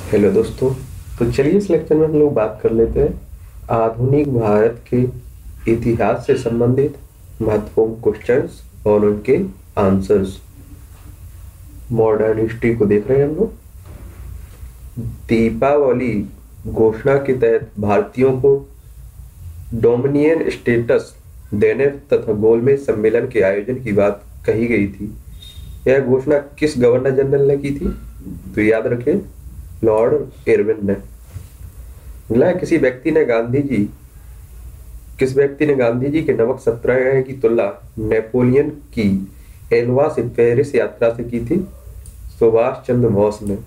Hello दोस्तों। तो चलिए इस लेक्चर में हम लोग बात कर लेते हैं आधुनिक भारत के इतिहास से संबंधित महत्वपूर्ण क्वेश्चंस और उनके आंसर्स। मॉडर्न हिस्ट्री को देख रहे हैं हम लोग। दीपावली घोषणा के तहत भारतीयों को डोमिनियन स्टेटस देने तथा गोलमेज सम्मेलन के आयोजन की बात कही गई थी। यह घोषणा किस गवर्नर जनरल ने की थी? तो याद रखें, लॉर्ड इरविन ने। अगला, किस व्यक्ति ने गांधी जी के नमक सत्याग्रह की तुलना नेपोलियन की एल्वा से पेरिस यात्रा से की थी? सुभाष चंद्र बोस ने।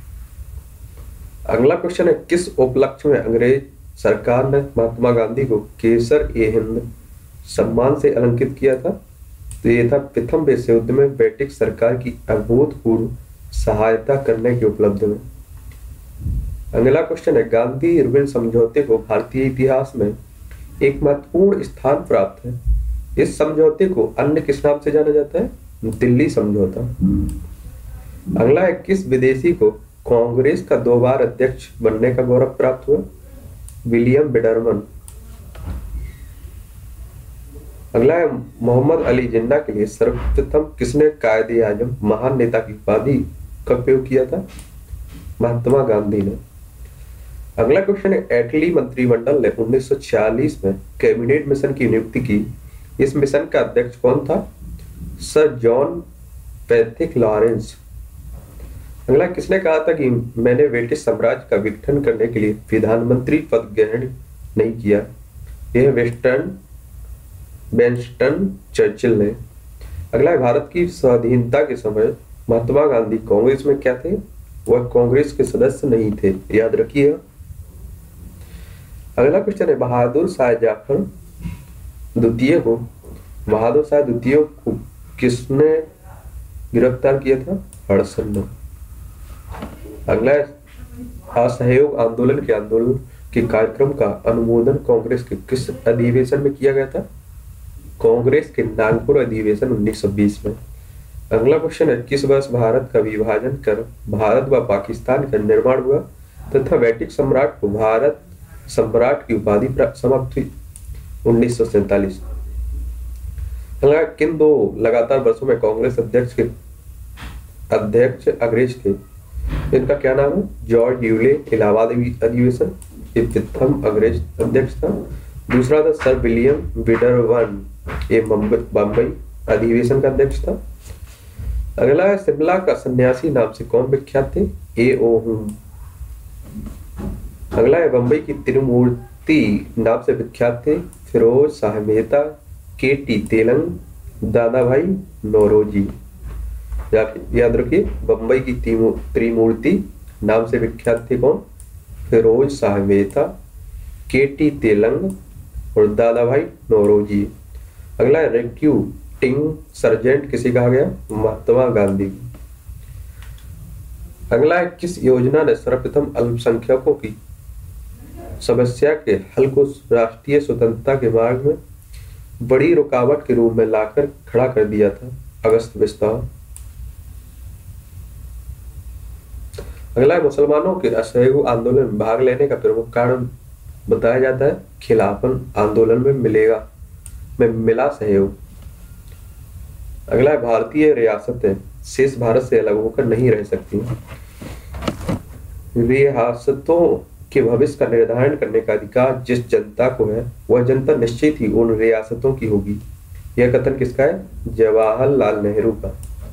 अगला क्वेश्चन है, किस उपलक्ष्य में अंग्रेज सरकार ने महात्मा गांधी को केसर ए हिंद सम्मान से अलंकृत किया था? तो ये था प्रथम विश्व युद्ध में ब्रिटिश सरकार की अभूतपूर्व सहायता करने के उपलब्ध में। अगला क्वेश्चन है, गांधी इरविन समझौते को भारतीय इतिहास में एक महत्वपूर्ण स्थान प्राप्त है। इस समझौते को अन्य किस नाम से जाना जाता है? दिल्ली समझौता। अगला है, किस विदेशी को कांग्रेस का 2 बार अध्यक्ष बनने का गौरव प्राप्त हुआ? William Biderman. अगला है, मोहम्मद अली जिन्ना के लिए सर्वप्रथम किसने कायदे आजम महान नेता की उपाधि का उपयोग किया था? महात्मा गांधी ने। अगला क्वेश्चन है, एटली मंत्रिमंडल ने 1946 में कैबिनेट मिशन की नियुक्ति की। इस मिशन का अध्यक्ष कौन था? Sir John Pethick Lawrence. अगला, किसने कहा था कि मैंने ब्रिटिश साम्राज्य का विघटन करने के लिए प्रधानमंत्री पद ग्रहण नहीं किया? यह विंस्टन चर्चिल ने। अगला, भारत की स्वाधीनता के समय महात्मा गांधी कांग्रेस में क्या थे? वह कांग्रेस के सदस्य नहीं थे, याद रखिए। अगला क्वेश्चन है, बहादुर शाह द्वितीय को किसने गिरफ्तार किया था? हडसन ने। अगला, असहयोग आंदोलन के कार्यक्रम का अनुमोदन कांग्रेस के किस अधिवेशन में किया गया था? कांग्रेस के नागपुर अधिवेशन 1920 में। अगला क्वेश्चन है, किस वर्ष भारत का विभाजन कर भारत व पाकिस्तान का निर्माण हुआ तथा ब्रिटिश सम्राट को भारत सम्राट की उपाधि समाप्त हुई? 1947। अगला, किन 2 लगातार वर्षों में कांग्रेस अध्यक्ष अंग्रेज थे? इनका क्या नाम है? जॉर्ज यूले इलाहाबाद अधिवेशन, ये प्रथम अंग्रेज अध्यक्ष था। दूसरा था सर विलियम बिडरवन, ये बम्बई अधिवेशन का अध्यक्ष था। अगला, शिमला का सन्यासी नाम से कौन विख्यात थे? ए.ओ. हुम। अगला है, बम्बई की त्रिमूर्ति नाम से विख्यात थे फिरोज शाह मेहता, के.टी. तेलंग, दादा भाई नौरोजी। याद रखिए, बम्बई की त्रिमूर्ति नाम से विख्यात थे कौन? फिरोज शाह मेहता, के.टी. तेलंग और दादा भाई नौरोजी। अगला है, रिक्रूटिंग सर्जेंट किसे कहा गया? महात्मा गांधी। अगला है, किस योजना ने सर्वप्रथम अल्पसंख्यकों की समस्या के हल को राष्ट्रीय स्वतंत्रता के मार्ग में बड़ी रुकावट के रूप में लाकर खड़ा कर दिया था? अगस्त प्रस्ताव। अगला है, मुसलमानों के असहयोग आंदोलन में भाग लेने का प्रमुख कारण बताया जाता है खिलाफत आंदोलन में मिला सहयोग। अगला है, भारतीय रियासतें शेष भारत से अलग होकर नहीं रह सकती। रियासतों के भविष्य का निर्धारण करने का अधिकार जिस जनता को है, वह जनता निश्चित ही उन रियासतों की होगी। यह कथन किसका है? जवाहरलाल नेहरू का।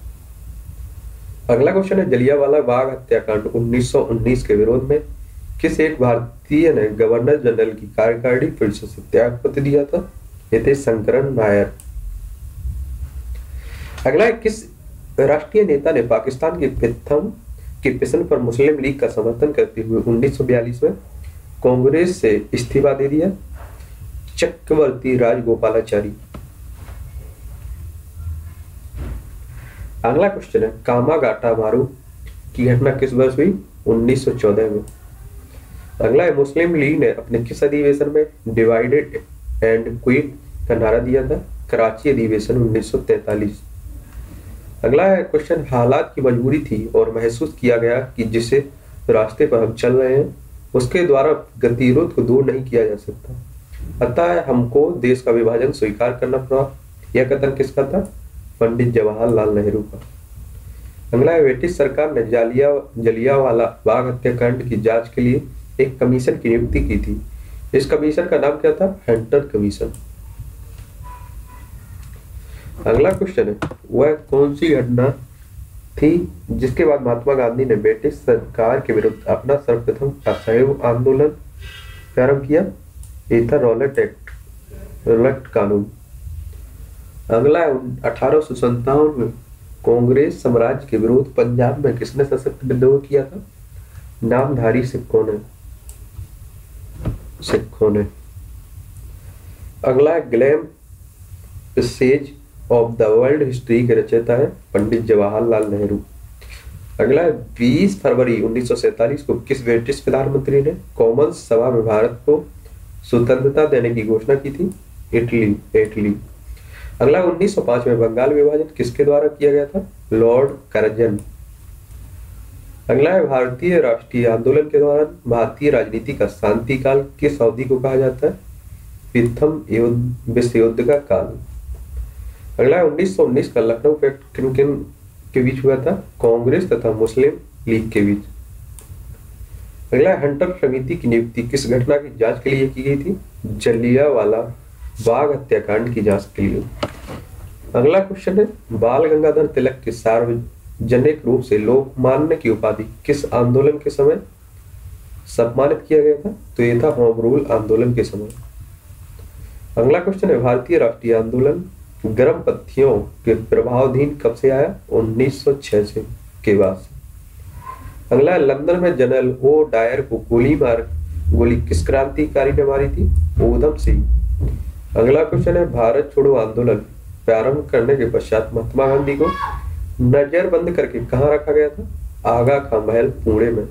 अगला क्वेश्चन है, जलियांवाला बाग हत्याकांड 1919 के विरोध में किस एक भारतीय ने गवर्नर जनरल की कार्यकारिणी परिषद से त्यागपत्र दिया था? ये थे शंकरन नायर। अगला है, किस राष्ट्रीय नेता ने पाकिस्तान के प्रश्न पर मुस्लिम लीग का समर्थन करते हुए 1942 में कांग्रेस से इस्तीफा दे दिया? चक्रवर्ती राजगोपालाचारी। अगला क्वेश्चन है, कामागाटा मारू की घटना किस वर्ष हुई? 1914 में। अगला है, मुस्लिम लीग ने अपने किस अधिवेशन में डिवाइडेड एंड क्विट का नारा दिया था? कराची अधिवेशन 1943। अगला है क्वेश्चन, हालात की मजबूरी थी और महसूस किया गया कि जिसे रास्ते पर हम चल रहे हैं उसके द्वारा गतिरोध को दूर नहीं किया जा सकता। अतः हमको देश का विभाजन स्वीकार करना पड़ा। यह कथन किसका था? पंडित जवाहरलाल नेहरू का। अगला है, ब्रिटिश सरकार ने जलियांवाला बाग हत्याकांड की जांच के लिए एक कमीशन की नियुक्ति की थी। इस कमीशन का नाम क्या था? Hunter commission. अगला क्वेश्चन है, वह कौन सी घटना थी जिसके बाद महात्मा गांधी ने ब्रिटिश सरकार के विरुद्ध अपना सर्वप्रथम असहयोग आंदोलन प्रारंभ किया? ये था रॉलेट कानून। अगला है, 1857 में कांग्रेस साम्राज्य के विरोध पंजाब में किसने सशक्त विद्रोह किया था? नामधारी सिखों ने। अगला है, glimpses of the world history के रचयिता है पंडित जवाहरलाल नेहरू। अगला है, 20 फरवरी 1947 को किस ब्रिटिश प्रधानमंत्री ने कॉमन्स सभा में भारत को स्वतंत्रता देने की घोषणा की थी? इटली। अगला, 1905 में बंगाल विभाजन किसके द्वारा किया गया था? Lord Curzon. अगला है, भारतीय राष्ट्रीय आंदोलन के दौरान भारतीय राजनीति का शांतिकाल किस अवधि को कहा जाता है? प्रथम विश्व युद्ध का काल। अगला है, 1919 का लखनऊ पैक्ट किन किन के बीच हुआ था? कांग्रेस तथा मुस्लिम लीग के बीच। अगला है, हंटर समिति की नियुक्ति किस घटना की जांच के लिए की गई थी? जलियांवाला बाग हत्याकांड की जांच के लिए। अगला क्वेश्चन है, बाल गंगाधर तिलक के सार्वजनिक रूप से लोकमान्य की उपाधि किस आंदोलन के समय सम्मानित किया गया था? तो ये था होम रूल आंदोलन के समय। अगला क्वेश्चन है, भारतीय राष्ट्रीय आंदोलन गर्म पत्तियों के प्रभावाधीन कब से आया? 1906 से के बाद से। अगला, लंदन में जनरल ओ डायर को गोली किस क्रांतिकारी ने मारी थी? ऊधम सिंह। अगला क्वेश्चन है, भारत छोड़ो आंदोलन प्रारंभ करने के पश्चात महात्मा गांधी को नजरबंद करके कहाँ रखा गया था? आगा खां महल, पुणे में।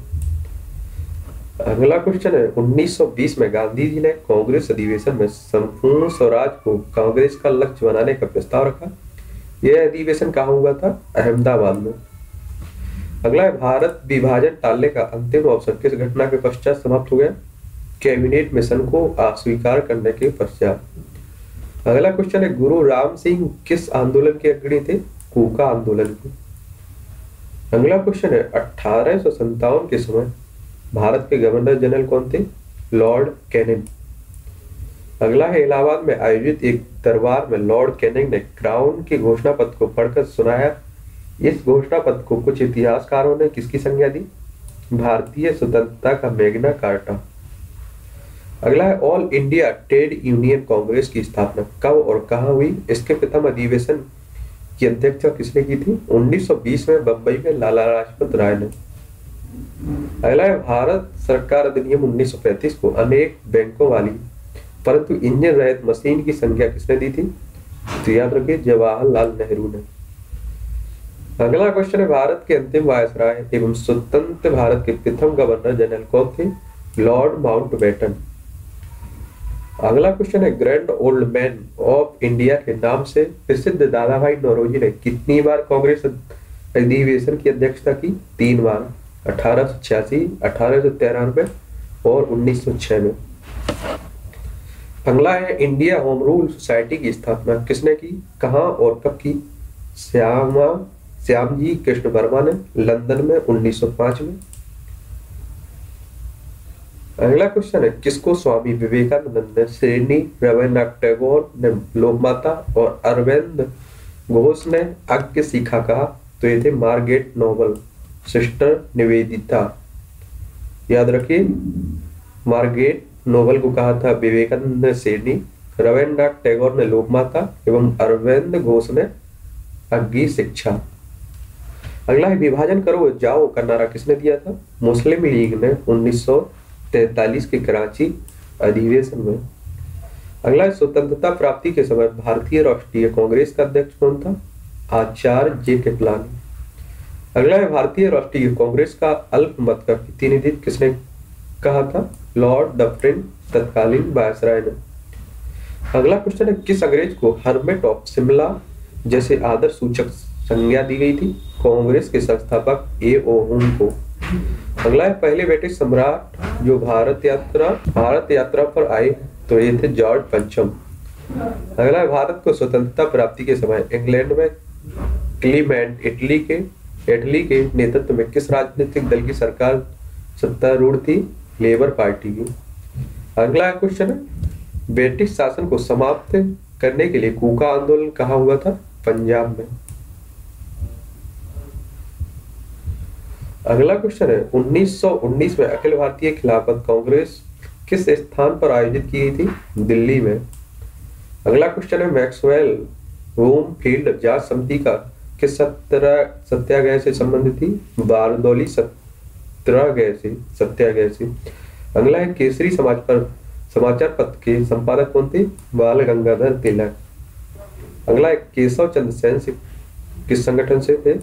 अगला क्वेश्चन है, 1920 में गांधी जी ने कांग्रेस अधिवेशन में संपूर्ण स्वराज को कांग्रेस का लक्ष्य बनाने का प्रस्ताव रखा। यह अधिवेशन कहाँ हुआ था? अहमदाबाद में। अगला है, भारत विभाजन टालने का अंतिम अवसर किस घटना के पश्चात समाप्त हो गया? कैबिनेट मिशन को अस्वीकार करने के पश्चात। अगला क्वेश्चन है, गुरु राम सिंह किस आंदोलन के अग्रणी थे? कूका आंदोलन के। अगला क्वेश्चन है, 1857 के समय भारत के गवर्नर जनरल कौन थे? Lord Canning. अगला है, इलाहाबाद में आयोजित एक दरबार में लॉर्ड कैनिंग ने क्राउन के घोषणा पत्र को पढ़कर सुनाया। इस घोषणा पत्र को कुछ इतिहासकारों ने किसकी संज्ञा दी? भारतीय स्वतंत्रता का मैग्ना कार्टा। अगला है, all India trade union congress की स्थापना कब और कहां हुई? इसके प्रथम अधिवेशन की अध्यक्षता किसने की थी? 1920 में बंबई में लाला लाजपत राय ने। अगला है, भारत सरकार अधिनियम 1935 को अनेक बैंकों वाली परंतु इंजन रहित मशीन की संख्या किसने दी थी? तो याद रखिए, जवाहरलाल नेहरू ने। अगला क्वेश्चन है, भारत के अंतिम वायसराय एवं स्वतंत्र भारत के प्रथम गवर्नर जनरल कौन थे? Lord Mountbatten. अगला क्वेश्चन है, grand old man of India के नाम से प्रसिद्ध दादा भाई नौरोजी ने कितनी बार कांग्रेस अधिवेशन की अध्यक्षता की? 3 बार, 1886, 1893 और 1906 में। अगला है, इंडिया होम रूल सोसाइटी की स्थापना किसने की? कहां और कब की? श्यामजी कृष्ण वर्मा ने, लंदन में 1905 में। अगला क्वेश्चन है, किसको स्वामी विवेकानंद ने श्रेणी रविन्द्रनाथ टैगोर ने लोकमाता और अरविंद घोष ने अज्ञ शिखा कहा? तो ये थे मार्गरेट नोबल, सिस्टर निवेदिता। याद रखिए, मार्गरेट नोबल को कहा था विवेकानंद ने श्रेणी, रविन्द्रनाथ टैगोर ने लोकमाता एवं अरविंद घोष ने अज्ञ शिक्षा। अगला है, विभाजन करो जाओ का नारा किसने दिया था? मुस्लिम लीग ने 1943 के कराची अधिवेशन में। अगला है, स्वतंत्रता प्राप्ति के समय भारतीय राष्ट्रीय कांग्रेस का अध्यक्ष कौन था? आचार्य जे कृपलानी। अगला है, भारतीय राष्ट्रीय कांग्रेस का अल्पमत का प्रतिनिधित्व किसने कहा था? लॉर्ड डफरिन, तत्कालीन वायसराय ने। अगला क्वेश्चन है, किस अंग्रेज को हर्मिट ऑफ शिमला जैसे आदर्श सूचक संज्ञा दी गई थी? कांग्रेस के संस्थापक ए ओ हुन को। अगला है पहले ब्रिटिश सम्राट जो भारत यात्रा पर आए, तो ये थे जॉर्ज पंचम। अगला है भारत को स्वतंत्रता प्राप्ति के समय इंग्लैंड में क्लीमेंट इटली के नेतृत्व में किस राजनीतिक दल की सरकार सत्तारूढ़ थी? लेबर पार्टी की। अगला क्वेश्चन है ब्रिटिश शासन को समाप्त करने के लिए कूका आंदोलन कहाँ हुआ था? पंजाब में। अगला क्वेश्चन है 1919 में अखिल भारतीय खिलाफत कांग्रेस किस स्थान पर आयोजित की गई थी? दिल्ली में। अगला क्वेश्चन है मैक्सवेल होम फील्ड जांच समिति का किस सत्याग्रह से संबंधित थी? बारदौली सत्याग्रह से। अगला है केसरी समाचार पत्र के संपादक कौन थे? बाल गंगाधर तिलक। अगला है केशव चंद्र सेन से किस संगठन से थे?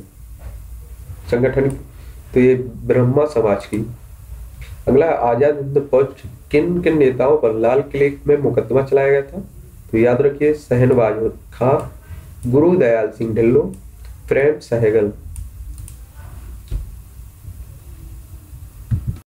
तो ये ब्रह्मा समाज की। अगला है आजाद हिंद फौज किन किन नेताओं पर लाल किले में मुकदमा चलाया गया था? तो याद रखिए शहनवाज खां, गुरुदयाल सिंह ढिल्लों, प्रेम सहगल।